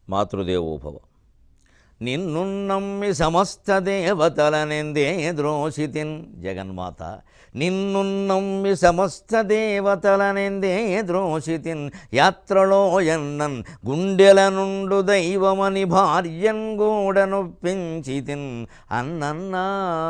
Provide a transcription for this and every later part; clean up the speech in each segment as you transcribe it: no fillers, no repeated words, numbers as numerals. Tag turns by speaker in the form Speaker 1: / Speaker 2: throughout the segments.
Speaker 1: మాతృదేవోభవ. నిన్ను నమ్మి సమస్త దేవతలనెందే ద్రోషితిన్ జగన్మాత. నిన్ను నమ్మి సమస్త దేవతలనెందే ద్రోషితిన్. యాత్రలో ఎన్నన్ గుండెల నుండు దైవమని భార్యన్ గూడనొప్పించితిన్. అన్నన్నా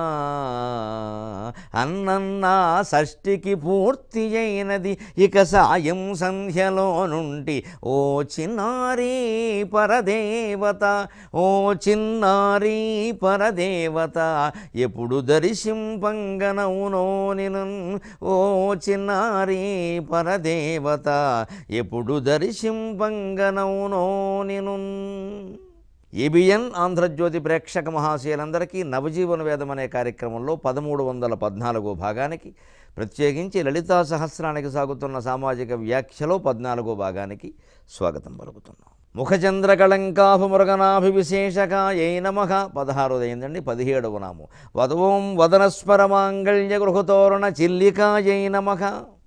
Speaker 1: అన్నన్నా షష్ఠికి పూర్తి అయినది ఇక సాయం సంధ్యలో నుండి. ఓ చిన్నారీ పరదేవత, ఓ చిన్నారీ పరదేవత, ఎప్పుడు దర్శింపంగనవునో నిను. ఓ చిన్నారీ పరదేవత, ఎప్పుడు దర్శింపంగనవునో నిను. ఏబిఎన్ ఆంధ్రజ్యోతి ప్రేక్షక మహాశయులందరికీ నవజీవన వేదం అనే కార్యక్రమంలో 1314 భాగానికి, ప్రత్యేకించి లలితా సహస్రానికి సాగుతున్న సామాజిక వ్యాఖ్యలో 14 భాగానికి స్వాగతం పలుకుతున్నాం. ముఖచంద్రకళంకాభమురగనాభివిశేషకాయై నమః 16 అయిందండి. 17వ నామం వదోం వదనస్మరమాంగళ్య గృహతోరణ చిల్లికాయై నమః.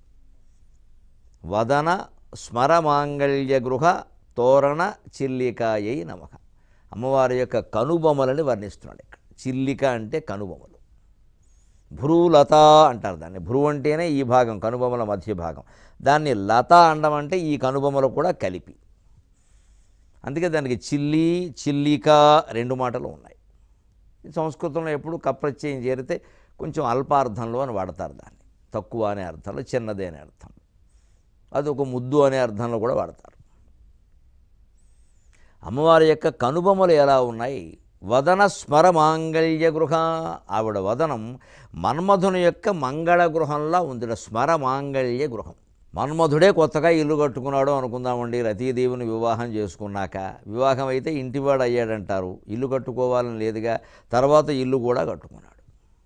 Speaker 1: వదన స్మరమాంగళ్య గృహ తోరణ చిల్లికాయై నమః. అమ్మవారి యొక్క కనుబొమ్మలని వర్ణిస్తున్నాడు ఇక్కడ. చిల్లిక అంటే కనుబొమ్మలు. భ్రూలత అంటారు దాన్ని. భ్రూ అంటేనే ఈ భాగం, కనుబొమ్మల మధ్య భాగం. దాన్ని లత అనడం అంటే ఈ కనుబొమ్మలు కూడా కలిపి. అందుకే దానికి చిల్లి, చిల్లిక 2 మాటలు ఉన్నాయి. సంస్కృతంలో ఎప్పుడు కప్రత్యయం చేరితే కొంచెం అల్పార్థంలో అని వాడతారు దాన్ని. తక్కువ అనే అర్థంలో, చిన్నదే అనే అర్థంలో, అది ఒక ముద్దు అనే అర్థంలో కూడా వాడతారు. అమ్మవారి యొక్క కనుబొమ్మలు ఎలా ఉన్నాయి? వదన స్మర మాంగళ్య గృహ. ఆవిడ వదనం మన్మధుని యొక్క మంగళ గృహంలా ఉంది. స్మర మాంగళ్య గృహం. మన్మధుడే కొత్తగా ఇల్లు కట్టుకున్నాడు అనుకుందామండి. రతీదేవిని వివాహం చేసుకున్నాక, వివాహం అయితే ఇంటివాడు అయ్యాడంటారు, ఇల్లు కట్టుకోవాలని లేదుగా. తర్వాత ఇల్లు కూడా కట్టుకున్నాడు.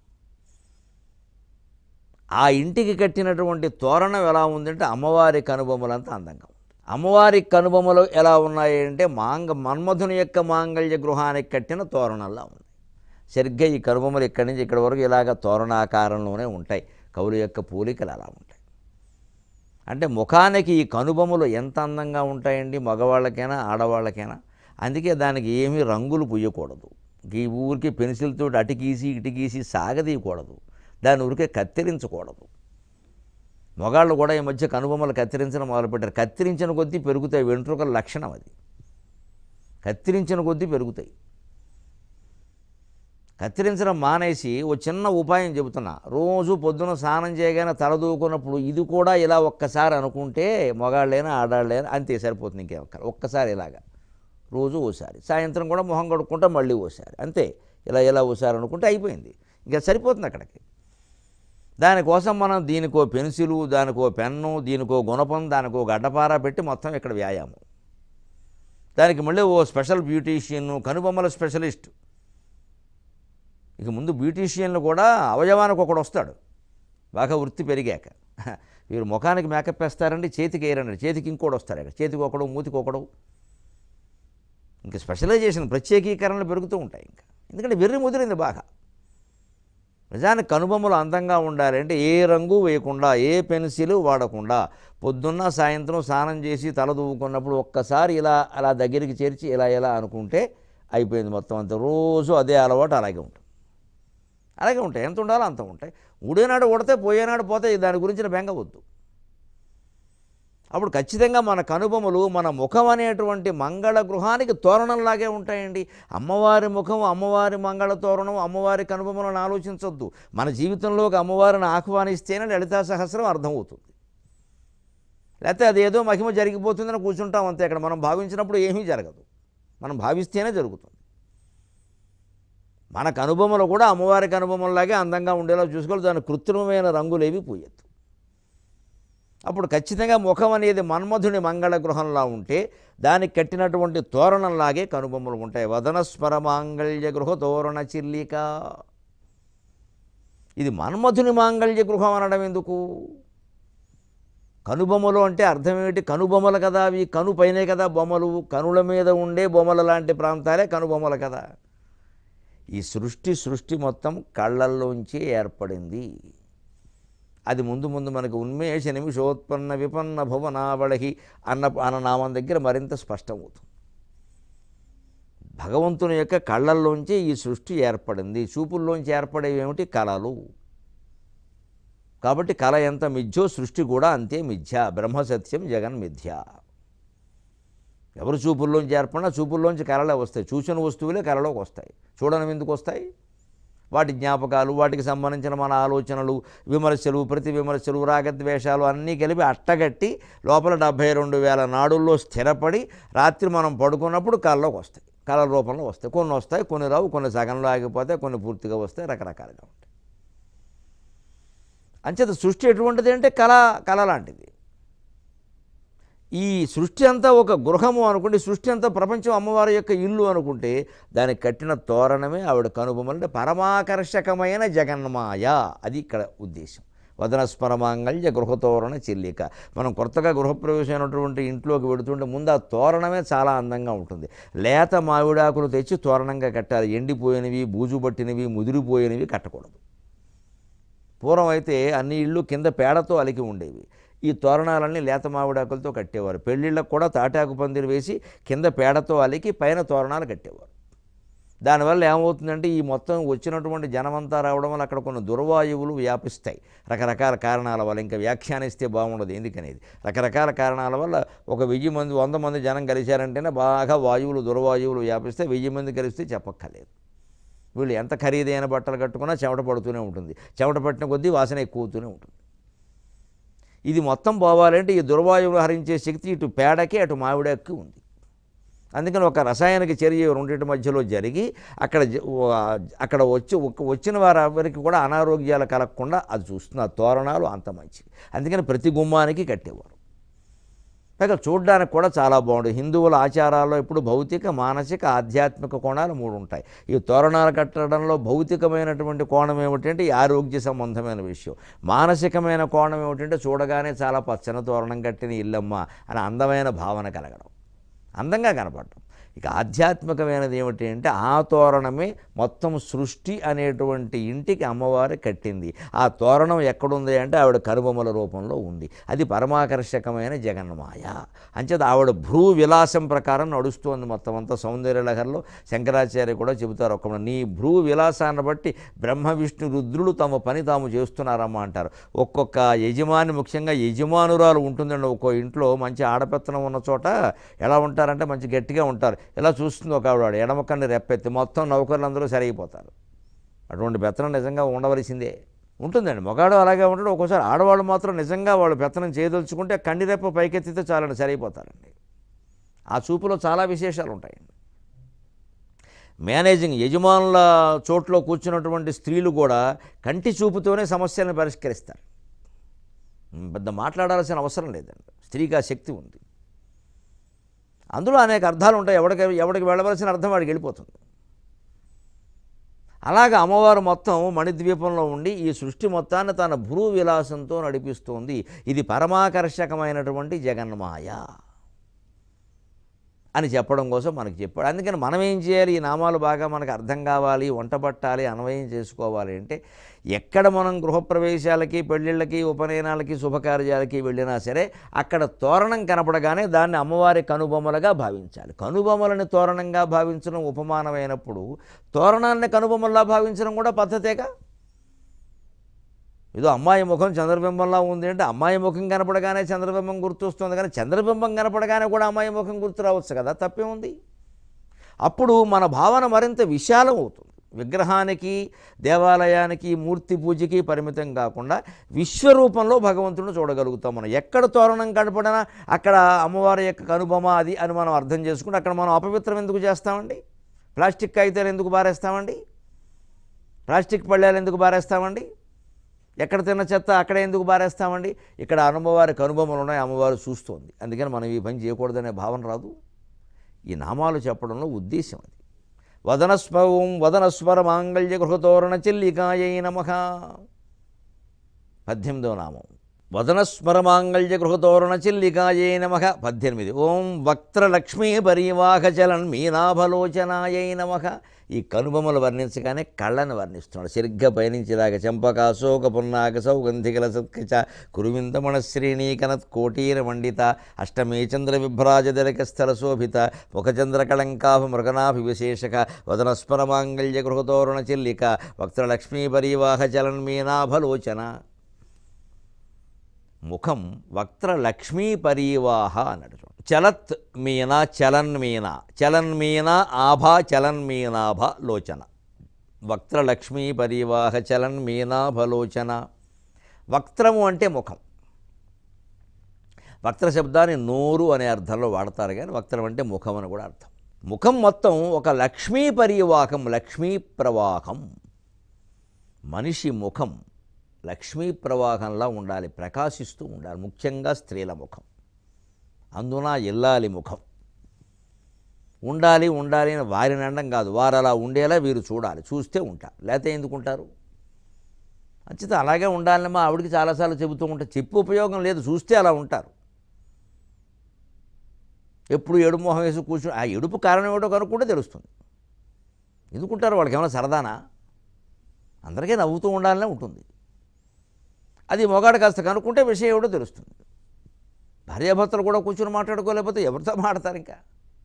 Speaker 1: ఆ ఇంటికి కట్టినటువంటి తోరణం ఎలా ఉందంటే అమ్మవారి కనుబొమ్మలంతా అందంగా ఉంది. అమ్మవారి కనుబొమ్మలు ఎలా ఉన్నాయి అంటే మన్మధుని యొక్క మాంగళ్య గృహానికి కట్టిన తోరణంలా ఉంది. సరిగ్గా ఈ కనుబొమ్మలు ఇక్కడి నుంచి ఇక్కడి వరకు ఇలాగ తోరణాకారంలోనే ఉంటాయి. కవుల యొక్క పోలికలు అలా ఉంటాయి. అంటే ముఖానికి ఈ కనుబొమ్మలు ఎంత అందంగా ఉంటాయండి, మగవాళ్ళకైనా ఆడవాళ్ళకైనా. అందుకే దానికి ఏమీ రంగులు పుయ్యకూడదు. ఈ ఊరికి పెన్సిల్తో అటు గీసి ఇటు గీసి సాగదీయకూడదు. దాని ఊరికే కత్తిరించకూడదు. మగాళ్ళు కూడా ఈ మధ్య కనుబొమ్మలు కత్తిరించడం మొదలుపెట్టారు. కత్తిరించిన కొద్దీ పెరుగుతాయి. వెంట్రుకల లక్షణం అది. కత్తిరించిన కొద్దీ పెరుగుతాయి. కత్తిరించడం మానేసి ఓ చిన్న ఉపాయం చెబుతున్నా. రోజు పొద్దున స్నానం చేయగానే తలదూకున్నప్పుడు ఇది కూడా ఇలా ఒక్కసారి అనుకుంటే, మగాళ్ళైనా ఆడాళ్ళైనా అంతే, సరిపోతుంది. ఇంకేం ఒక్కసారి ఇలాగా రోజు ఓసారి, సాయంత్రం కూడా మొహం కడుక్కుంటే మళ్ళీ ఓసారి, అంతే. ఇలా ఓసారి అనుకుంటే అయిపోయింది, ఇంకా సరిపోతుంది అక్కడికి. దానికోసం మనం దీనికో పెన్సిలు, దానికో పెన్ను, దీనికో గుణపం, దానికో గడ్డపార పెట్టి మొత్తం ఇక్కడ వ్యాయామం. దానికి మళ్ళీ ఓ స్పెషల్ బ్యూటీషియన్, కనుబొమ్మల స్పెషలిస్ట్. ఇక ముందు బ్యూటీషియన్లు కూడా అవయవానికి ఒకడు వస్తాడు బాగా వృత్తి పెరిగాక. వీరు ముఖానికి మేకప్ వేస్తారండి, చేతికి వేయరండి. చేతికి ఇంకోటి వస్తారు. ఇక్కడ చేతికి ఒకడు, మూతికి ఒకడు. ఇంకా స్పెషలైజేషన్, ప్రత్యేకీకరణలు పెరుగుతూ ఉంటాయి. ఇంకా ఎందుకంటే వెర్రి ముదిరింది బాగా. నిజానికి కనుబొమ్మలు అందంగా ఉండాలంటే ఏ రంగు వేయకుండా, ఏ పెన్సిల్ వాడకుండా, పొద్దున్న సాయంత్రం స్నానం చేసి తల దువ్వుకున్నప్పుడు ఒక్కసారి అలా దగ్గరికి చేర్చి ఇలా అనుకుంటే అయిపోయింది మొత్తం అంతా. రోజు అదే అలవాటు అలాగే ఉంటుంది. ఎంత ఉండాలో అంత ఉంటాయి. ఊడేనాడు ఊడితే పోయేనాడు పోతే దాని గురించిన బెంగ వద్దు. అప్పుడు ఖచ్చితంగా మన కనుబొమ్మలు, మన ముఖం అనేటువంటి మంగళ గృహానికి తోరణంలాగే ఉంటాయండి. అమ్మవారి ముఖం, అమ్మవారి మంగళ తోరణం, అమ్మవారి కనుబొమ్మలను ఆలోచించొద్దు. మన జీవితంలోకి అమ్మవారిని ఆహ్వానిస్తేనే లలితా సహస్రం అర్థమవుతుంది. లేకపోతే అదేదో మహిమ జరిగిపోతుందని కూర్చుంటాం అంతే. అక్కడ మనం భావించినప్పుడు ఏమీ జరగదు, మనం భావిస్తేనే జరుగుతుంది. మన కనుబొమ్మలు కూడా అమ్మవారి కనుబొమ్మలాగే అందంగా ఉండేలా చూసుకోవాలి. దాని కృత్రిమమైన రంగులేవి పూయద్దు. అప్పుడు ఖచ్చితంగా ముఖం అనేది మన్మధుని మంగళ గృహంలా ఉంటే దానికి కట్టినటువంటి తోరణంలాగే కనుబొమ్మలు ఉంటాయి. వదనస్మర మాంగళ్య గృహ తోరణ చిల్లిక. ఇది మన్మధుని మాంగళ్య గృహం అనడం ఎందుకు? కనుబొమ్మలు అంటే అర్థం ఏమిటి? కనుబొమ్మలు కదా అవి. కను పైనే కదా బొమ్మలు. కనుల మీద ఉండే బొమ్మల లాంటి ప్రాంతాలే కనుబొమ్మలు కదా. ఈ సృష్టి మొత్తం కళ్ళల్లోంచి ఏర్పడింది. అది ముందు మనకు ఉన్మేష నిమిషోత్పన్న విపన్న భువనావళి అన్న నామం దగ్గర మరింత స్పష్టమవుతుంది. భగవంతుని యొక్క కళ్ళల్లోంచి ఈ సృష్టి ఏర్పడింది. చూపుల్లోంచి ఏర్పడేవి ఏమిటి? కళలు. కాబట్టి కళ ఎంత మిథ్యో సృష్టి కూడా అంతే మిథ్య. బ్రహ్మ సత్యం జగన్ మిథ్య. ఎవరు చూపుల్లోంచి ఏర్పడినా చూపుల్లోంచి కళలే వస్తాయి. చూసిన వస్తువులే కళలోకి వస్తాయి. చూడడం ఎందుకు వస్తాయి? వాటి జ్ఞాపకాలు, వాటికి సంబంధించిన మన ఆలోచనలు, విమర్శలు, ప్రతి విమర్శలు, రాగద్వేషాలు అన్నీ కలిపి అట్టగట్టి లోపల 72,000 నాడుల్లో స్థిరపడి రాత్రి మనం పడుకున్నప్పుడు కళలోకి వస్తాయి. కళల రూపంలో వస్తాయి. కొన్ని వస్తాయి, కొన్ని రావు, కొన్ని సగంలో ఆగిపోతాయి, కొన్ని పూర్తిగా వస్తాయి, రకరకాలుగా ఉంటాయి. అంచేత సృష్టి ఎటువంటిది అంటే కళ లాంటిది. ఈ సృష్టి అంతా ఒక గృహము అనుకుంటే, సృష్టి అంతా ప్రపంచం అమ్మవారి యొక్క ఇల్లు అనుకుంటే, దానికి కట్టిన తోరణమే ఆవిడ కనుబొమ్మలంటే పరమాకర్షకమైన జగన్మాయ. అది ఇక్కడ ఉద్దేశం. వదనస్మరమాంగళ్య గృహతోరణ చెల్లిక. మనం కొత్తగా గృహప్రవేశం అయినటువంటి ఇంట్లోకి వెడుతుంటే ముందు ఆ తోరణమే చాలా అందంగా ఉంటుంది. లేత మామిడాకులు తెచ్చి తోరణంగా కట్టాలి. ఎండిపోయినవి, బూజు పట్టినవి, ముదిరిపోయినవి కట్టకూడదు. పూర్వం అయితే అన్ని ఇళ్ళు కింద పేడతో అలికి ఉండేవి. ఈ తోరణాలన్నీ లేత మామిడాకులతో కట్టేవారు. పెళ్ళిళ్ళకు కూడా తాటాకు పందిరి వేసి కింద పేడతో అలికి పైన తోరణాలు కట్టేవారు. దానివల్ల ఏమవుతుందంటే ఈ మొత్తం వచ్చినటువంటి జనమంతా రావడం వల్ల అక్కడ కొన్ని దుర్వాయువులు వ్యాపిస్తాయి. రకరకాల కారణాల వల్ల, ఇంకా వ్యాఖ్యానిస్తే బాగుండదు ఎందుకనేది. రకరకాల కారణాల వల్ల ఒక 1000 మంది 100 మంది జనం కలిశారంటేనే బాగా వాయువులు, దుర్వాయువులు వ్యాపిస్తే 1000 మంది కలిస్తే చెప్పక్కర్లేదు. వీళ్ళు ఎంత ఖరీదైన బట్టలు కట్టుకున్నా చెమట పడుతూనే ఉంటుంది. చెమట పట్టిన కొద్దీ వాసన ఎక్కువతూనే ఉంటుంది. ఇది మొత్తం పోవాలంటే ఈ దుర్వాయువులు హరించే శక్తి ఇటు పేడకి అటు మామిడాకి ఉంది. అందుకని ఒక రసాయనిక చర్య రెండింటి మధ్యలో జరిగి అక్కడ వచ్చిన వారికి కూడా అనారోగ్యాలు కలగకుండా అది చూస్తుంది. ఆ తోరణాలు అంత మంచివి. అందుకని ప్రతి గుమ్మానికి కట్టేవారు. పైగా చూడడానికి కూడా చాలా బాగుంటుంది. హిందువుల ఆచారాల్లో ఇప్పుడు భౌతిక, మానసిక, ఆధ్యాత్మిక కోణాలు 3 ఉంటాయి. ఈ తోరణాలు కట్టడంలో భౌతికమైనటువంటి కోణం ఏమిటంటే ఈ ఆరోగ్య సంబంధమైన విషయం. మానసికమైన కోణం ఏమిటంటే చూడగానే చాలా పచ్చని తోరణం కట్టిన ఇల్లమ్మ అని అందమైన భావన కలగడం, అందంగా కనపడటం. ఇక ఆధ్యాత్మికమైనది ఏమిటి అంటే ఆ తోరణమే మొత్తం సృష్టి అనేటువంటి ఇంటికి అమ్మవారు కట్టింది. ఆ తోరణం ఎక్కడుంది అంటే ఆవిడ కనుబొమ్మల రూపంలో ఉంది. అది పరమాకర్షకమైన జగన్మాయ. అంచేత ఆవిడ భ్రూ విలాసం ప్రకారం నడుస్తోంది మొత్తం అంతా. సౌందర్యలహరిలో శంకరాచార్య కూడా చెబుతారు, ఒక నీ భ్రూ విలాసాన్ని బట్టి బ్రహ్మ విష్ణు రుద్రులు తమ పని తాము చేస్తున్నారమ్మా అంటారు. ఒక్కొక్క యజమాని, ముఖ్యంగా యజమానురాలు ఉంటుందండి ఒక్కో ఇంట్లో. మంచి ఆడపెత్తనం ఉన్న చోట ఎలా ఉంటారంటే మంచి గట్టిగా ఉంటారు. ఇలా చూస్తుంది ఒక ఆవిడ ఎడమ కన్ను రెప్పెత్తి మొత్తం నౌకర్లందరూ సరిగిపోతారు. అటువంటి పెత్తనం నిజంగా ఉండవలసిందే. ఉంటుందండి. మగాడు అలాగే ఉంటాడు. ఒక్కోసారి ఆడవాళ్ళు మాత్రం నిజంగా వాళ్ళు పెత్తనం చేయదలుచుకుంటే కండిరెప్ప పైకెత్తితే చాలండి సరిగిపోతారండి. ఆ చూపులో చాలా విశేషాలు ఉంటాయండి. మేనేజింగ్ యజమానుల చోట్లో కూర్చున్నటువంటి స్త్రీలు కూడా కంటి చూపుతోనే సమస్యలను పరిష్కరిస్తారు. పెద్ద మాట్లాడాల్సిన అవసరం లేదండి. స్త్రీకి ఆ శక్తి ఉంది. అందులో అనేక అర్థాలు ఉంటాయి. ఎవడికి వెళ్ళవలసిన అర్థం వాడికి వెళ్ళిపోతుంది. అలాగే అమ్మవారు మొత్తం మణిద్వీపంలో ఉండి ఈ సృష్టి మొత్తాన్ని తన భ్రూ విలాసంతో నడిపిస్తోంది. ఇది పరమాకర్షకమైనటువంటి జగన్మాయ అని చెప్పడం కోసం మనకు చెప్పాడు. అందుకని మనం ఏం చేయాలి? ఈ నామాలు బాగా మనకు అర్థం కావాలి, వంటపట్టాలి, అన్వయం చేసుకోవాలి అంటే ఎక్కడ మనం గృహప్రవేశాలకి, పెళ్ళిళ్ళకి, ఉపనయనాలకి, శుభకార్యాలకి వెళ్ళినా సరే అక్కడ తోరణం కనపడగానే దాన్ని అమ్మవారి కనుబొమ్మలుగా భావించాలి. కనుబొమ్మలని తోరణంగా భావించడం ఉపమానమైనప్పుడు తోరణాన్ని కనుబొమ్మలా భావించడం కూడా పద్ధతేగా. ఏదో అమ్మాయి ముఖం చంద్రబింబంలా ఉంది అంటే అమ్మాయి ముఖం కనపడగానే చంద్రబింబం గుర్తొస్తుంది, కానీ చంద్రబింబం కనపడగానే కూడా అమ్మాయి ముఖం గుర్తు రావచ్చు కదా, తప్పే ఉంది. అప్పుడు మన భావన మరింత విశాలం అవుతుంది. విగ్రహానికి, దేవాలయానికి, మూర్తి పూజకి పరిమితం కాకుండా విశ్వరూపంలో భగవంతుడిని చూడగలుగుతాం. మనం ఎక్కడ తోరణం కనపడినా అక్కడ అమ్మవారి యొక్క కనుబొమ్మ అది అని మనం అర్థం చేసుకుంటే అక్కడ మనం అపవిత్రం ఎందుకు చేస్తామండి? ప్లాస్టిక్ కాగితాలు ఎందుకు బారేస్తామండి? ప్లాస్టిక్ పళ్ళాలు ఎందుకు బారేస్తామండి? ఎక్కడ తిన్న చెత్త అక్కడే ఎందుకు బారేస్తామండి? ఇక్కడ అమ్మవారి కనుబొమ్మలు ఉన్నాయి, అమ్మవారు చూస్తోంది. అందుకని మనం ఈ పని చేయకూడదనే భావన రాదు. ఈ నామాలు చెప్పడంలో ఉద్దేశం అది. వదనస్వర మాంగళ్య గృహతోరణ చెల్లికాయై నమః 18వ నామం. వదనస్మరమాంగళ్యగృహతోరణచిల్లికాయై నమః 18. ఓం వక్త్రలక్ష్మీ పరీవాహచలన్ మీనాభలోచనాయై నమః. ఈ కనుబొమ్మలు వర్ణించగానే కళ్ళను వర్ణిస్తున్నాడు. సరిగ్గా పయనించేలాగా చంపకాశోక పున్నాక సౌగంధికల సత్కచ కురువిందమణ శ్రేణీకనత్ కోటీర మండిత అష్టమే చంద్ర విభ్రాజదరక స్థల శోభిత ముఖచంద్ర కళంకాభ మృగనాభి విశేషక వదనస్మరమాంగళ్యగృహతోరణచిల్లిక వక్త్రలక్ష్మీ పరీవాహచలన్ మీనాభలోచన. ముఖం వక్త్రలక్ష్మీ పరీవాహ అన్నాడు. చలత్ మీన చలన్మీన చలన్మీన ఆభా చలన్మీనాభ లోచన. వక్త్రలక్ష్మీ పరీవాహ చలన్మీనాభలోచన. వక్త్రము అంటే ముఖం. వక్త్ర శబ్దాన్ని నోరు అనే అర్థంలో వాడతారు, కానీ వక్త్రం అంటే ముఖం అని కూడా అర్థం. ముఖం మొత్తం ఒక లక్ష్మీ పరీవాహం, లక్ష్మీ ప్రవాహం. మనిషి ముఖం లక్ష్మీ ప్రవాహంలా ఉండాలి, ప్రకాశిస్తూ ఉండాలి. ముఖ్యంగా స్త్రీల ముఖం, అందున ఇల్లాలి ముఖం ఉండాలి. ఉండాలి అని వారిని అనడం కాదు, వారు అలా ఉండేలా వీరు చూడాలి. చూస్తే ఉంటారు, లేకపోతే ఎందుకుంటారు? అంచేత అలాగే ఉండాలని మా ఆవిడికి చాలాసార్లు చెబుతూ ఉంటారు. చెప్పు ఉపయోగం లేదు, చూస్తే అలా ఉంటారు. ఎప్పుడు ఏడు మొహం వేసి కూర్చొని ఆ ఏడుపు కారణం ఏమిటో కనుక్కుంటే తెలుస్తుంది. ఎందుకుంటారు? వాళ్ళకి ఏమైనా సరదానా? అందరికీ నవ్వుతూ ఉండాలనే ఉంటుంది. అది మొగాడు కాస్త కనుక్కుంటే విషయం ఏమిటో తెలుస్తుంది. భార్యాభర్తలు కూడా కూర్చొని మాట్లాడుకోలేకపోతే ఎవరితో మాట్లాడతారు ఇంకా?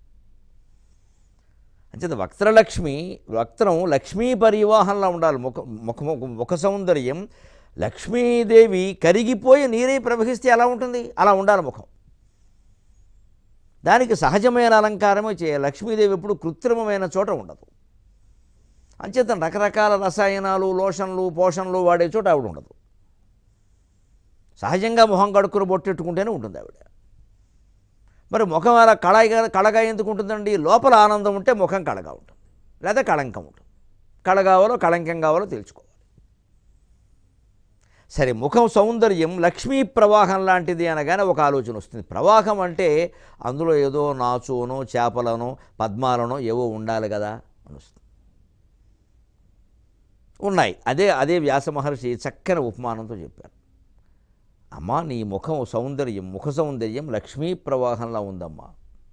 Speaker 1: అంచేత వక్త్రలక్ష్మి, వక్త్రం లక్ష్మీ పరివాహంలా ఉండాలి. ముఖ సౌందర్యం లక్ష్మీదేవి కరిగిపోయి నీరై ప్రవహిస్తే ఎలా ఉంటుంది అలా ఉండాలి ముఖం. దానికి సహజమైన అలంకారమే చేయాలి. లక్ష్మీదేవి ఎప్పుడు కృత్రిమమైన చోట ఉండదు. అంచేత రకరకాల రసాయనాలు, లోషన్లు, పోషన్లు వాడే చోట ఆవిడ ఉండదు. సహజంగా మొహం కడుక్కుని బొట్టెట్టుకుంటేనే ఉంటుంది ఆవిడ. మరి ముఖం అలా కళగా ఎందుకు ఉంటుందండి? లోపల ఆనందం ఉంటే ముఖం కళగా ఉంటుంది, లేదా కళంకం ఉంటుంది. కళ కావాలో కళంకం కావాలో తెలుసుకోవాలి. సరే, ముఖం సౌందర్యం లక్ష్మీ ప్రవాహం లాంటిది అనగానే ఒక ఆలోచన వస్తుంది. ప్రవాహం అంటే అందులో ఏదో నాచునో చేపలనో పద్మాలనో ఏవో ఉండాలి కదా అని వస్తుంది. ఉన్నాయి. అదే వ్యాస మహర్షి చక్కని ఉపమానంతో చెప్పారు. అమ్మా, నీ ముఖ సౌందర్యం లక్ష్మీ ప్రవాహంలా ఉందమ్మా.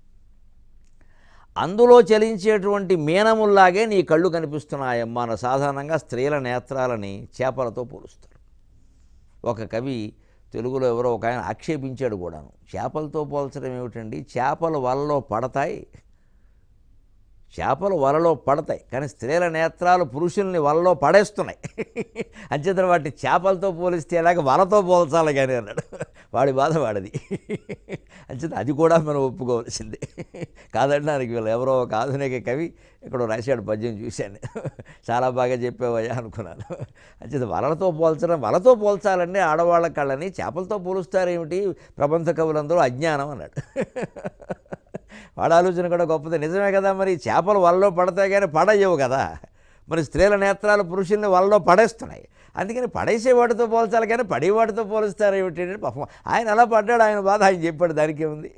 Speaker 1: అందులో చలించేటువంటి మీనముల్లాగే నీ కళ్ళు కనిపిస్తున్నాయమ్మా. అని సాధారణంగా స్త్రీల నేత్రాలని చేపలతో పోలుస్తారు. ఒక కవి తెలుగులో ఎవరో ఒక ఆయన ఆక్షేపించాడు కూడాను. చేపలతో పోల్చడం ఏమిటండి? చేపలు వలలో పడతాయి, కానీ స్త్రీల నేత్రాలు పురుషుల్ని వలలో పడేస్తున్నాయి. అంచేత వాటిని చేపలతో పోలిస్తే ఎలాగ వలతో పోల్చాలి కానీ అన్నాడు. వాడి బాధ వాడిది. అంచేత అది కూడా మనం ఒప్పుకోవాల్సిందే. కాదనడానికి వీళ్ళు ఎవరో ఒక ఆధునిక కవి ఎక్కడో రాశాడు పద్యం, చూశాను. చాలా బాగా చెప్పేవయ్యా అనుకున్నాను. అంచేత వలతో పోల్చాలండి ఆడవాళ్ళ కళ్ళని. చేపలతో పోలుస్తారేమిటి ప్రబంధ కవులందరూ? అజ్ఞానం అన్నాడు. వాడ ఆలోచన కూడా గొప్పది. నిజమే కదా, మరి చేపలు వలలో పడతాయి కానీ పడయ్యవు కదా. మరి స్త్రీల నేత్రాలు పురుషుల్ని వలలో పడేస్తున్నాయి. అందుకని పడేసేవాడితో పోల్చాలి కానీ పడేవాడితో పోలుస్తారు ఏమిటి? పాపం ఆయన అలా పడ్డాడు, ఆయన బాధ ఆయన చెప్పాడు, దానికి ఏముంది?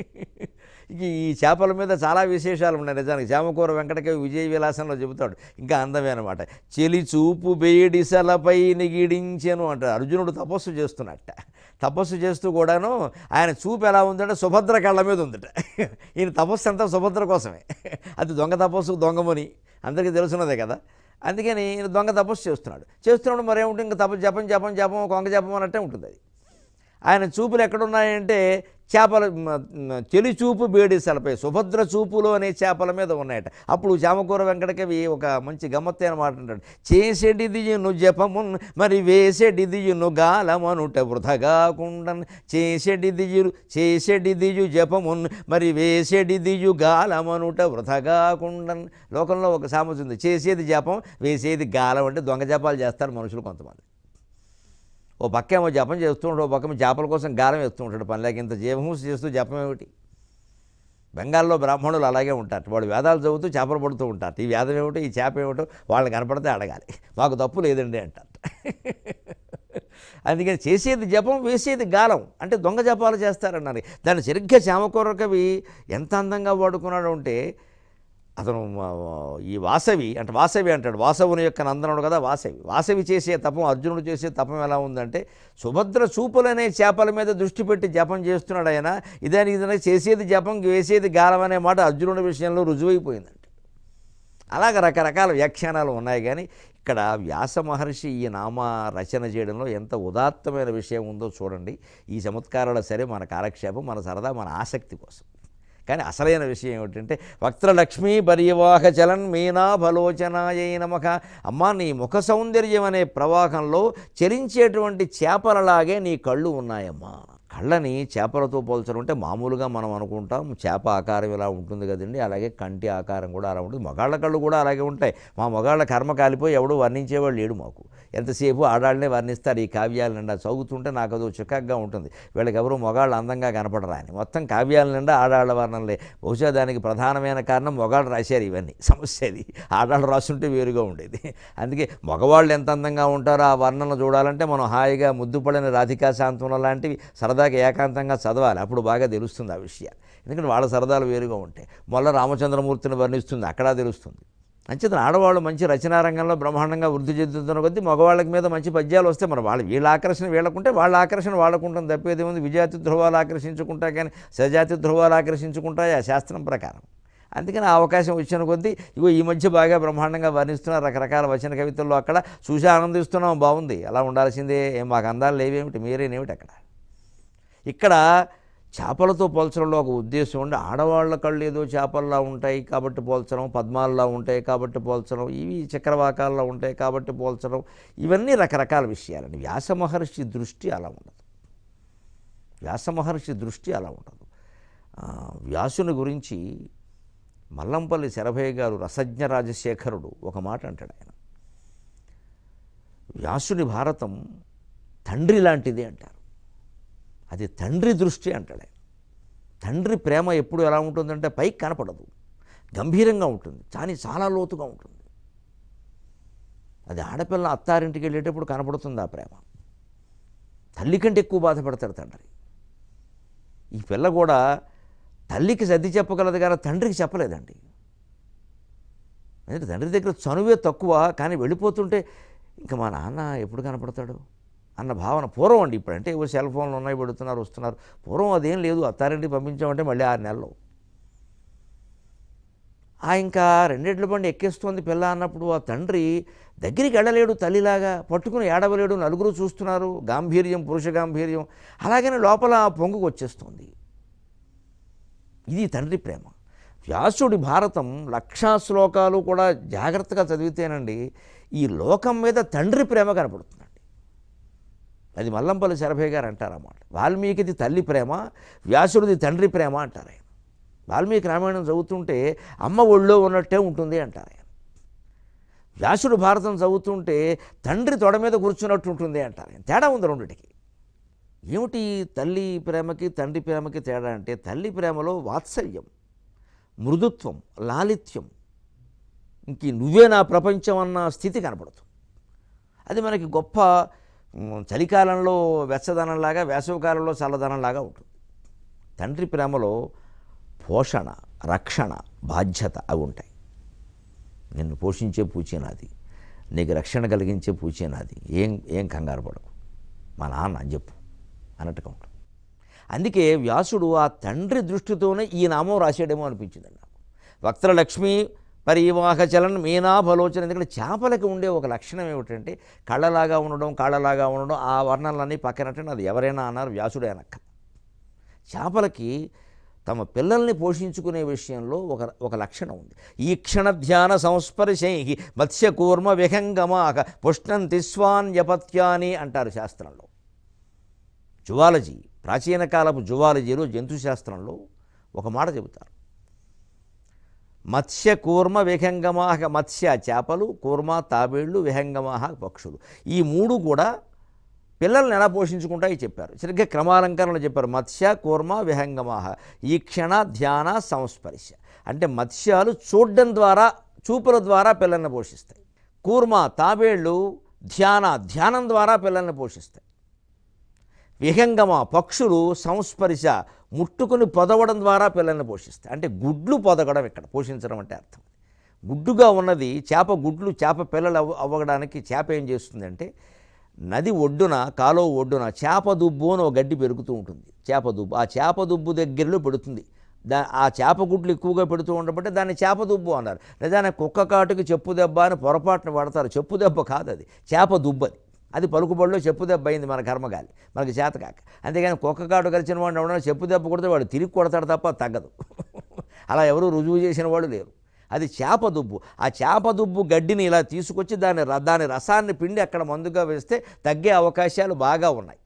Speaker 1: ఈ చేపల మీద చాలా విశేషాలు ఉన్నాయి నిజానికి. చామకూర వెంకటకవి విజయ విలాసంలో చెబుతాడు, ఇంకా అందమే అనమాట. చెలి చూపు బేడిసలపై నిగిడించెను అంటారు. అర్జునుడు తపస్సు చేస్తున్నట్ట. తపస్సు చేస్తూ కూడాను ఆయన చూపు ఎలా ఉందంటే సుభద్ర కళ్ళ మీద ఉందట. ఈయన తపస్సు అంతా సుభద్ర కోసమే. అది దొంగ తపస్సు, దొంగముని అందరికీ తెలుసున్నదే కదా. అందుకని ఈయన దొంగ తపస్సు చేస్తున్నాడు మరేముంటుంది, ఇంకా జపం కొంగ జపం అన్నట్టే ఉంటుంది. అది ఆయన చూపులు ఎక్కడున్నాయంటే చెలి చూపు బేడిసలపై, సుభద్ర చూపులు అనే చేపల మీద ఉన్నాయట. అప్పుడు చామకూర వెంకటకవి ఒక మంచి గమ్మత్తైన మాట అంటాడు. చేసేడిదియును జపమున్ మరి వేసేడిదియును గాలమనుట వృధగాకుండన్. చేసేడిదియు జపమున్ మరి వేసేడిదియు గాలమనుట వృధగాకుండన్. లోకంలో ఒక సామెత ఉంది, చేసేది జపం వేసేది గాలం. అంటే దొంగ జపాలు చేస్తారు మనుషులు కొంతమంది. ఓ పక్కేమో జపం చేస్తూ ఉంటాడు, ఓ పక్కమో చేపల కోసం గాలం వేస్తూ ఉంటాడు. పనిలేక ఇంత జీవహింస చేస్తూ జపం ఏమిటి? బెంగాల్లో బ్రాహ్మణులు అలాగే ఉంటారు. వాళ్ళు వేదాలు చదువుతూ చేపలు పడుతూ ఉంటారు. ఈ వేదం ఏమిటో ఈ చేప ఏమిటో వాళ్ళని కనపడితే అడగాలి, మాకు తప్పు లేదండి అంటారు. అందుకని చేసేది జపం వేసేది గాలం అంటే దొంగ జపాలు చేస్తారన్నారు. దాన్ని సరిగ్గా చామకూర కవి ఎంత అందంగా వాడుకున్నాడు అంటే, అతను ఈ వాసవి అంటే వాసవి అంటాడు, వాసవుని యొక్క నందనుడు కదా వాసవి. వాసవి చేసే తపం, అర్జునుడు చేసే తపం ఎలా ఉందంటే సుభద్ర చూపులనే చేపల మీద దృష్టి పెట్టి జపం చేస్తున్నాడు ఆయన. ఇదని చేసేది జపం, వేసేది గాలం అనే మాట అర్జునుడి విషయంలో రుజువైపోయిందంటే. అలాగ రకరకాల వ్యాఖ్యానాలు ఉన్నాయి. కానీ ఇక్కడ వ్యాస మహర్షి ఈ నామ రచన చేయడంలో ఎంత ఉదాత్తమైన విషయం ఉందో చూడండి. ఈ చమత్కారాలు సరే మన కాలక్షేపం, మన సరదా, మన ఆసక్తి కోసం. కానీ అసలైన విషయం ఏమిటంటే వక్త్రలక్ష్మీ పర్యవాహ చలన్ మీనాభలోచనాయై నమః. అమ్మా, నీ ముఖ సౌందర్యం అనే ప్రవాహంలో చలించేటువంటి చేపలలాగే నీ కళ్ళు ఉన్నాయమ్మా. కళ్ళని చేపలతో పోల్చడం అంటే మామూలుగా మనం అనుకుంటాం చేప ఆకారం ఇలా ఉంటుంది కదండి, అలాగే కంటి ఆకారం కూడా అలా ఉంటుంది. మగాళ్ళ కళ్ళు కూడా అలాగే ఉంటాయి. మా మగాళ్ళ కర్మ కాలిపోయి ఎవడూ వర్ణించేవాళ్ళు లేడు మాకు. ఎంతసేపు ఆడాళ్ళనే వర్ణిస్తారు ఈ కావ్యాల నిండా. చదువుతుంటే నాకు అదో చికాగ్గా ఉంటుంది, వీళ్ళకి ఎవరు మగాళ్ళు అందంగా కనపడరా అని. మొత్తం కావ్యాల నిండా ఆడాళ్ళ వర్ణనలే. బహుశా దానికి ప్రధానమైన కారణం మగాళ్ళు రాశారు ఇవన్నీ. సమస్య అది, ఆడాళ్ళు రాస్తుంటే వేరుగా ఉండేది. అందుకే మగవాళ్ళు ఎంత అందంగా ఉంటారో ఆ వర్ణన చూడాలంటే మనం హాయిగా ముద్దుపడిన రాధికా శాంతనం లాంటివి సరదాగా ఏకాంతంగా చదవాలి, అప్పుడు బాగా తెలుస్తుంది ఆ విషయాలు. ఎందుకంటే వాళ్ళ సరదాలు వేరుగా ఉంటాయి. మొల్ల రామచంద్రమూర్తిని వర్ణిస్తుంది, అక్కడ తెలుస్తుంది. అంచేత ఆడవాళ్ళు మంచి రచనా రంగంలో బ్రహ్మాండంగా వృద్ధి చెందుతున్న కొద్దీ మగవాళ్ళకి మీద మంచి పద్యాలు వస్తే మరి వీళ్ళ ఆకర్షణ వీళ్ళకుంటే వాళ్ళ ఆకర్షణ వాళ్ళకుంటుంది. తప్పేది ఉంది. విజాతి ధ్రువాలు ఆకర్షించుకుంటా కానీ సజాతి ధ్రువాలు ఆకర్షించుకుంటాయి ఆ శాస్త్రం ప్రకారం. అందుకని ఆ అవకాశం వచ్చిన కొద్దీ ఇగో ఈ మధ్య బాగా బ్రహ్మాండంగా వర్ణిస్తున్నారు రకరకాల వచన కవితల్లో. అక్కడ చూసి ఆనందిస్తున్నాం, బాగుంది, అలా ఉండాల్సిందే. మాకు అందాలు లేవేమిటి, మీరేనేమిటి అక్కడ. ఇక్కడ చేపలతో పోల్చడంలో ఒక ఉద్దేశం ఉండి ఆడవాళ్ళ కళ్ళు ఏదో చేపల్లా ఉంటాయి కాబట్టి పోల్చడం, పద్మాల్లా ఉంటాయి కాబట్టి పోల్చడం, ఇవి చక్రవాకాల్లో ఉంటాయి కాబట్టి పోల్చడం, ఇవన్నీ రకరకాల విషయాలండి. వ్యాస మహర్షి దృష్టి అలా ఉండదు. వ్యాస మహర్షి దృష్టి అలా ఉండదు. వ్యాసుని గురించి మల్లంపల్లి శరభయ్య గారు రసజ్ఞ రాజశేఖరుడు ఒక మాట అంటాడు. ఆయన వ్యాసుని భారతం తండ్రి లాంటిది అంటారు. అది తండ్రి దృష్టి అంటాడు ఆయన. తండ్రి ప్రేమ ఎప్పుడు ఎలా ఉంటుందంటే పైకి కనపడదు, గంభీరంగా ఉంటుంది, కానీ చాలా లోతుగా ఉంటుంది. అది ఆడపిల్ల అత్తారింటికి వెళ్ళేటప్పుడు కనపడుతుంది ఆ ప్రేమ. తల్లి కంటే ఎక్కువ బాధపడతాడు తండ్రి. ఈ పిల్ల కూడా తల్లికి సర్ది చెప్పగలదు కానీ తండ్రికి చెప్పలేదండి. అంటే తండ్రి దగ్గర చనువే తక్కువ, కానీ వెళ్ళిపోతుంటే ఇంకా మా నాన్న ఎప్పుడు కనపడతాడు అన్న భావన పూర్వం అండి. ఇప్పుడంటే ఏవో సెల్ ఫోన్లు ఉన్నాయి, పెడుతున్నారు, వస్తున్నారు. పూర్వం అదేం లేదు. అత్తారింటికి పంపించామంటే మళ్ళీ 6 నెలలు. ఇంకా 2 ఎడ్ల బండి ఎక్కేస్తుంది పిల్ల అన్నప్పుడు ఆ తండ్రి దగ్గరికి వెళ్ళలేడు, తల్లిలాగా పట్టుకుని ఏడవలేడు. నలుగురు చూస్తున్నారు, గాంభీర్యం, పురుష గాంభీర్యం. అలాగనే లోపల పొంగుకు వచ్చేస్తుంది. ఇది తండ్రి ప్రేమ. వ్యాసుడి భారతం 1,00,000 శ్లోకాలు కూడా జాగ్రత్తగా చదివితేనండి ఈ లోకం మీద తండ్రి ప్రేమ కనపడుతుందండి. అది మల్లంపల్లి శరభయ్య గారు అంటారన్నమాట. వాల్మీకిది తల్లి ప్రేమ, వ్యాసుడిది తండ్రి ప్రేమ అంటారు ఆయన. వాల్మీకి రామాయణం చదువుతుంటే అమ్మ ఒళ్ళో ఉన్నట్టే ఉంటుంది అంటారు ఆయన. వ్యాసుడు భారతం చదువుతుంటే తండ్రి తొడ మీద కూర్చున్నట్టు ఉంటుంది అంటారు ఆయన. తేడా ఉంది రెండిటికి. ఏమిటి తల్లి ప్రేమకి తండ్రి ప్రేమకి తేడా అంటే తల్లి ప్రేమలో వాత్సల్యం, మృదుత్వం, లాలిత్యం, ఇంక నువ్వే నా ప్రపంచం అన్న స్థితి కనపడుతుంది. అది మనకి గొప్ప చలికాలంలో వెచ్చదనంలాగా, వేసవికాలంలో చల్లదనంలాగా ఉంటుంది. తండ్రి ప్రేమలో పోషణ, రక్షణ, బాధ్యత అవి ఉంటాయి. నిన్ను పోషించే పూచే నాది, నీకు రక్షణ కలిగించే పూచే నాది, ఏం కంగారు పడకు, మా నాన్న అని చెప్పు అన్నట్టుగా ఉంటుంది. అందుకే వ్యాసుడు ఆ తండ్రి దృష్టితోనే ఈ నామం రాసేయడేమో అనిపించిందండి నాకు. వక్త్రలక్ష్మి పరివాహ చలన్ మీనాభలోచన. ఎందుకంటే చేపలకి ఉండే ఒక లక్షణం ఏమిటంటే కళ్ళలాగా ఉండడం, కాళ్ళలాగా ఉండడం. ఆ వర్ణనలన్నీ పక్కనట్టండి, అది ఎవరైనా అన్నారు, వ్యాసుడే అనక్క. చేపలకి తమ పిల్లల్ని పోషించుకునే విషయంలో ఒక లక్షణం ఉంది. ఈ క్షణ ధ్యాన సంస్పర్శై మత్స్యకూర్మ విహంగమాక పుష్ణంతి స్వాన్యపత్యాని అంటారు శాస్త్రంలో. జువాలజీ, ప్రాచీన కాలపు జువాలజీలో జంతుశాస్త్రంలో ఒక మాట చెబుతారు. మత్స్య కూర్మ విహంగమాహ, మత్స్య చేపలు, కూర్మ తాబేళ్ళు, విహంగమాహ పక్షులు. ఈ 3 కూడా పిల్లల్ని ఎలా పోషించుకుంటాయో చెప్పారు. సరిగ్గా క్రమాలంకరణలు చెప్పారు. మత్స్య కూర్మ విహంగమాహ ఈ క్షణ ధ్యాన సంస్పర్శ అంటే మత్స్యాలు చూడడం ద్వారా, చూపుల ద్వారా పిల్లల్ని పోషిస్తాయి. కూర్మ తాబేళ్ళు ధ్యానం ద్వారా పిల్లల్ని పోషిస్తాయి. విహంగమ పక్షులు సంస్పర్శ ముట్టుకుని పొదవడం ద్వారా పిల్లల్ని పోషిస్తాయి. అంటే గుడ్లు పొదగడం ఇక్కడ పోషించడం అంటే అర్థం. గుడ్డుగా ఉన్నది చేప గుడ్లు, చేప పిల్లలు అవ్వడానికి చేప ఏం చేస్తుందంటే, నది ఒడ్డున, కాలువ ఒడ్డున చేప దుబ్బు అని ఒక గడ్డి పెరుగుతూ ఉంటుంది. చేప దుబ్బు, ఆ చేప దుబ్బు దగ్గరలో పెడుతుంది. ఆ చేప గుడ్లు ఎక్కువగా పెడుతూ ఉండబట్టి దాన్ని చేప దుబ్బు అన్నారు. నిజానికి కుక్క కాటుకి చెప్పు దెబ్బ అని పొరపాటున పడతారు. చెప్పు దెబ్బ కాదు అది, చేప దుబ్బది. అది పలుకుబడిలో చెప్పు దెబ్బ అయింది మన కర్మగాలి, మనకి చేతకాక. అంతేగాని కుక్క కాటు కలిసిన వాడిని ఎవడన్నా చెప్పు దెబ్బ కొడితే వాడు తిరిగి కొడతాడు తప్ప తగ్గదు. అలా ఎవరు రుజువు చేసిన వాడు లేరు. అది చేప దుబ్బు. ఆ చేప దుబ్బు గడ్డిని ఇలా తీసుకొచ్చి దాని రసాన్ని పిండి అక్కడ మందుగా వేస్తే తగ్గే అవకాశాలు బాగా ఉన్నాయి.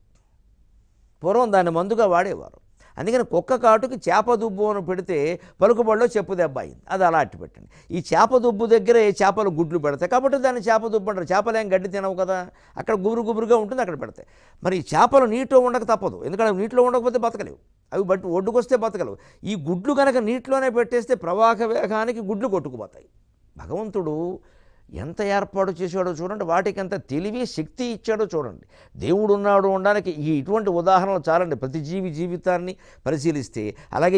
Speaker 1: పూర్వం దాన్ని మందుగా వాడేవారు. అందుకని కుక్క కాటుకి చేప దుబ్బు అని పెడితే పలుకుబడిలో చెప్పు దెబ్బ అయింది. అది అలా అట్టి పెట్టండి. ఈ చేప దుబ్బు దగ్గరే చేపలు గుడ్లు పెడతాయి కాబట్టి దాన్ని చేప దుబ్బు అంటారు. చేపలు ఏం గడ్డి తినవు కదా, అక్కడ గుబురుగా ఉంటుంది, అక్కడ పెడతాయి. మరి ఈ చేపలు నీటిలో ఉండక తప్పదు, ఎందుకంటే నీటిలో ఉండకపోతే బతకలేవు. అవి బట్టి ఒడ్డుకొస్తే బతకలేవు. ఈ గుడ్లు కనుక నీటిలోనే పెట్టేస్తే ప్రవాహ వేగానికి గుడ్లు కొట్టుకుపోతాయి. భగవంతుడు ఎంత ఏర్పాటు చేశాడో చూడండి, వాటికి ఎంత తెలివి శక్తి ఇచ్చాడో చూడండి. దేవుడు ఉన్నాడు ఉండడానికి ఇటువంటి ఉదాహరణలు చాలండి. ప్రతి జీవితాన్ని పరిశీలిస్తే, అలాగే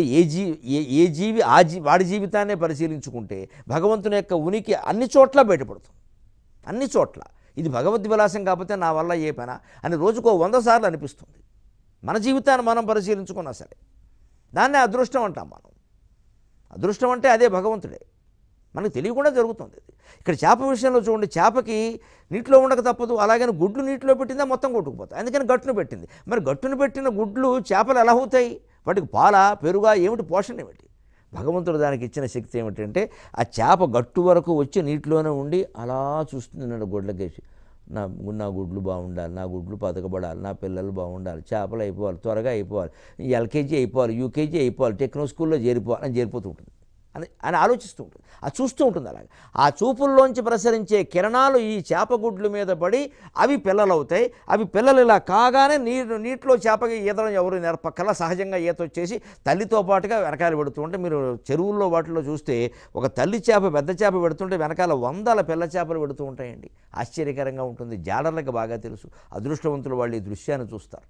Speaker 1: ఏ జీవి వాడి జీవితాన్నే పరిశీలించుకుంటే భగవంతుని యొక్క ఉనికి అన్ని చోట్ల బయటపడుతుంది. అన్ని చోట్ల. ఇది భగవద్ విలాసం కాకపోతే నా వల్ల ఏ పనా అని రోజుకో 100 సార్లు అనిపిస్తుంది. మన జీవితాన్ని మనం పరిశీలించుకున్నా సరే దాన్నే అదృష్టం అంటాం మనం. అదృష్టం అంటే అదే భగవంతుడే, మనకు తెలియకుండా జరుగుతుంది. ఇక్కడ చేప విషయంలో చూడండి, చేపకి నీటిలో ఉండక తప్పదు. అలాగని గుడ్లు నీటిలో పెట్టిందా మొత్తం కొట్టుకుపోతాయి. అందుకని గట్టును పెట్టింది. మరి గట్టును పెట్టిన గుడ్లు చేపలు ఎలా అవుతాయి? వాటికి పాల, పెరుగా, ఏమిటి పోషణ ఏమిటి? భగవంతుడు దానికి ఇచ్చిన శక్తి ఏమిటంటే, ఆ చేప గట్టు వరకు వచ్చి నీటిలోనే ఉండి అలా చూస్తుంది. నన్ను గుడ్లకేసి, నా గుడ్లు బాగుండాలి, నా గుడ్లు బతకబడాలి, నా పిల్లలు బాగుండాలి, చేపలు అయిపోవాలి, త్వరగా అయిపోవాలి, ఎల్కేజీ అయిపోవాలి, యూకేజీ అయిపోవాలి, టెక్నో స్కూల్లో చేరిపోవాలి అని చేరిపోతూ ఉంటుంది అని ఆలోచిస్తూ ఉంటుంది. అది చూస్తూ ఉంటుంది. అలాగే ఆ చూపుల్లోంచి ప్రసరించే కిరణాలు ఈ చేపగుడ్ల మీద పడి అవి పిల్లలు అవుతాయి. అవి పిల్లలు ఇలా కాగానే నీటిలో చేపకి ఈతడం ఎవరు నేర్పక్కల సహజంగా ఈత వచ్చేసి తల్లితో పాటుగా వెనకాల పెడుతూ ఉంటే, మీరు చెరువుల్లో వాటిలో చూస్తే ఒక తల్లి చేప పెద్ద చేప పెడుతుంటే వెనకాల 100 పిల్ల చేపలు పెడుతూ ఉంటాయండి. ఆశ్చర్యకరంగా ఉంటుంది. జాడర్లకు బాగా తెలుసు, అదృష్టవంతులు వాళ్ళు ఈ దృశ్యాన్ని చూస్తారు.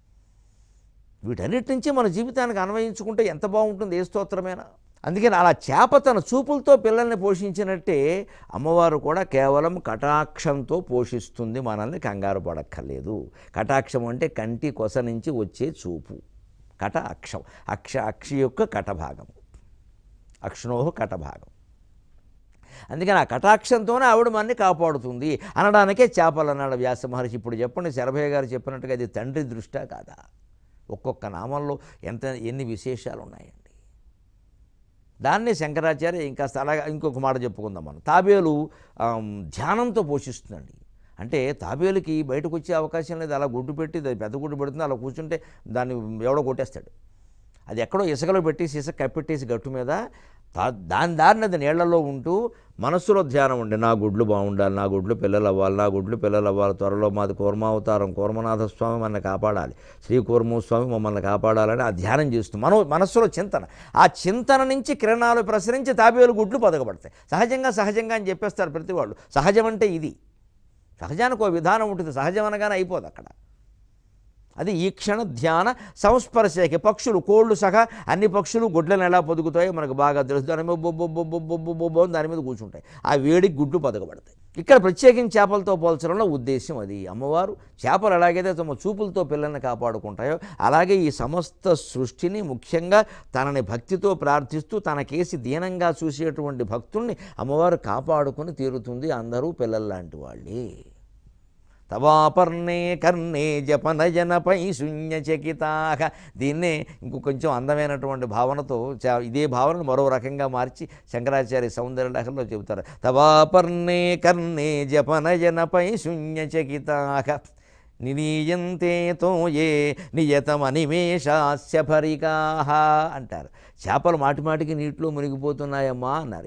Speaker 1: వీటన్నిటి నుంచి మన జీవితానికి అన్వయించుకుంటే ఎంత బాగుంటుంది, ఏ స్తోత్రమైనా. అందుకని అలా చేప తన చూపులతో పిల్లల్ని పోషించినట్టే అమ్మవారు కూడా కేవలం కటాక్షంతో పోషిస్తుంది మనల్ని. కంగారు పడక్కర్లేదు. కటాక్షం అంటే కంటి కొస నుంచి వచ్చే చూపు. కటాక్షం, అక్షి యొక్క కటభాగం, అక్షణోహ కటభాగం. అందుకని ఆ కటాక్షంతోనే ఆవిడ మనని కాపాడుతుంది అనడానికే చేపలు అన్నాడు వ్యాస మహర్షి. ఇప్పుడు చెప్పండి, శరభయ్య గారు చెప్పినట్టుగా ఇది తండ్రి దృష్టా కాదా? ఒక్కొక్క నామంలో ఎన్ని విశేషాలు ఉన్నాయండి. దాన్నే శంకరాచార్య ఇంకాస్త అలాగా ఇంకొక మాట చెప్పుకుందాం మనం. తాబేలు ధ్యానంతో పోషిస్తుందండి. అంటే తాబేలుకి బయటకు వచ్చే అవకాశం లేదు. అలా గుడ్డు పెట్టి పెద్ద గుడ్డు పెడుతుంది, అలా కూర్చుంటే దాన్ని ఎవడో కొట్టేస్తాడు. అది ఎక్కడో ఇసుకలో పెట్టేసి ఇసుక కప్పెట్టేసి గట్టు మీద దారిని అది నీళ్లలో ఉంటూ మనస్సులో ధ్యానం ఉండి, నా గుడ్లు బాగుండాలి, నా గుడ్లు పిల్లలు అవ్వాలి, నా గుడ్లు పిల్లలు అవ్వాలి, త్వరలో మాది కూర్మావతారం, కూర్మనాథ స్వామి మమ్మల్ని కాపాడాలి, శ్రీ కూర్మస్వామి మమ్మల్ని కాపాడాలని ఆ ధ్యానం చేస్తూ మనస్సులో చింతన. ఆ చింతన నుంచి కిరణాలు ప్రసరించి తాబేలు గుడ్లు పొదగబడతాయి. సహజంగా అని చెప్పేస్తారు ప్రతి వాళ్ళు. సహజం అంటే ఇది. సహజానికి ఒక విధానం ఉంటుంది, సహజం అనగానే అయిపోదు అక్కడ. అది ఈ క్షణ ధ్యాన సంస్పర్శకి. పక్షులు, కోళ్ళు సహా అన్ని పక్షులు గుడ్లను ఎలా పొదుగుతాయో మనకు బాగా తెలుసు. దాని మీద బొబ్బొబ్బొబ్బొబ్బొబ్బొబ్బొ దాని మీద కూర్చుంటాయి. ఆ వేడికి గుడ్లు పొదగబడతాయి. ఇక్కడ ప్రత్యేకించి చేపలతో పోల్చడంలో ఉద్దేశం అది. అమ్మవారు చేపలు ఎలాగైతే తమ చూపులతో పిల్లల్ని కాపాడుకుంటాయో అలాగే ఈ సమస్త సృష్టిని ముఖ్యంగా తనని భక్తితో ప్రార్థిస్తూ తనకేసి దీనంగా చూసేటువంటి భక్తుల్ని అమ్మవారు కాపాడుకుని తీరుతుంది. అందరూ పిల్లల్లాంటి వాళ్ళే. తవాపర్ణే కర్ణే జపనజనపై శూన్యచకితాః. దీన్నే కొంచెం అందమైనటువంటి భావనతో ఇదే భావనను మరో రకంగా మార్చి శంకరాచార్య సౌందర్యలహరిలో చెబుతారు. తవాపర్ణే కర్ణే జపనజనపై శూన్యచకితాః నినీయంతేతో ఏ నియతమనిమేషాస్య ఫరికాః అంటారు. చేపలు మాటిమాటికి నీటిలో మునిగిపోతున్నాయమ్మా అన్నారు.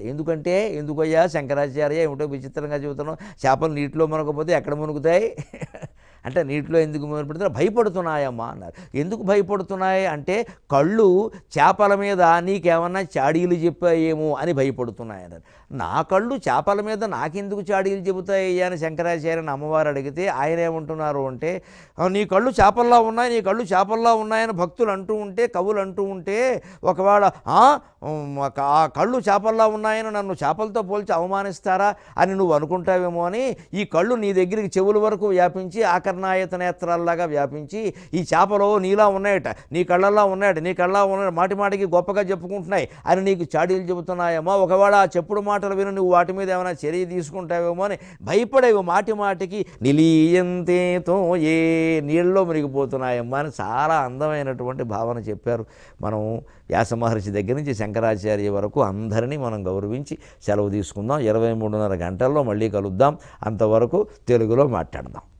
Speaker 1: ఎందుకయ్యా శంకరాచార్య, ఏమిటో విచిత్రంగా చెబుతున్నాం, చేపలు నీటిలో మునగకపోతే ఎక్కడ మునుగుతాయి అంటే నీటిలో ఎందుకు మొదలుపెడుతున్నా భయపడుతున్నాయమ్మా అన్నారు. ఎందుకు భయపడుతున్నాయి అంటే కళ్ళు చేపల మీద నీకేమన్నా చాడీలు చెప్పాయేమో అని భయపడుతున్నాయి అన్నారు. నా కళ్ళు చేపల మీద నాకెందుకు చాడీలు చెబుతాయి అని శంకరాచార్యని అమ్మవారు అడిగితే ఆయన ఏమంటున్నారు అంటే నీ కళ్ళు చేపల్లా ఉన్నాయి, నీ కళ్ళు చేపల్లా ఉన్నాయని భక్తులు అంటూ ఉంటే, కవులు అంటూ ఉంటే ఒకవేళ ఆ కళ్ళు చేపల్లా ఉన్నాయని నన్ను చేపలతో పోల్చి అవమానిస్తారా అని నువ్వు అనుకుంటావేమో అని ఈ కళ్ళు నీ దగ్గరికి చెవుల వరకు వ్యాపించి ఆకర్ణాయత నేత్రాల్లాగా వ్యాపించి ఈ చేపలు నీలా ఉన్నాయట, నీ కళ్ళల్లా ఉన్నాయట, నీ కళ్ళ ఉన్నాయట, మాటి మాటికి గొప్పగా చెప్పుకుంటున్నాయి అని నీకు చాడీలు చెబుతున్నాయేమో. ఒకవేళ ఆ చెప్పుడు మాటలు విని నువ్వు వాటి మీద ఏమైనా చర్య తీసుకుంటావేమో అని భయపడేవి. మాటి మాటికి నిలీయంతేతో ఏ నీళ్ళలో మునిగిపోతున్నాయమ్మా అని చాలా అందమైనటువంటి భావన చెప్పారు. మనం వ్యాస మహర్షి దగ్గర నుంచి శంకరాచార్య వరకు అందరినీ మనం గౌరవించి సెలవు తీసుకుందాం. 23:30 గంటల్లో మళ్ళీ కలుద్దాం. అంతవరకు తెలుగులో మాట్లాడదాం.